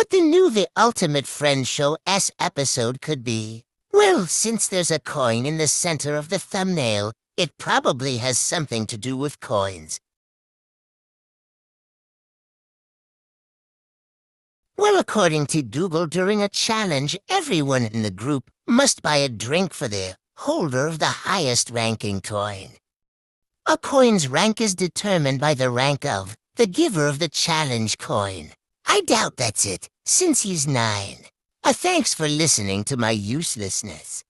what the new The Ultimate Friend Show S episode could be. Well, since there's a coin in the center of the thumbnail, it probably has something to do with coins. Well, according to Google, during a challenge, everyone in the group must buy a drink for the holder of the highest ranking coin. A coin's rank is determined by the rank of the giver of the challenge coin. I doubt that's it, since he's 9. Thanks for listening to my uselessness.